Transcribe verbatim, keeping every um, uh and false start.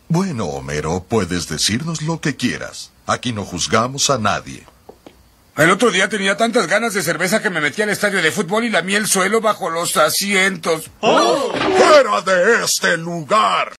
Bueno, Homero, puedes decirnos lo que quieras. Aquí no juzgamos a nadie. El otro día tenía tantas ganas de cerveza que me metí al estadio de fútbol y lamí el suelo bajo los asientos. ¡Oh! ¡Fuera de este lugar!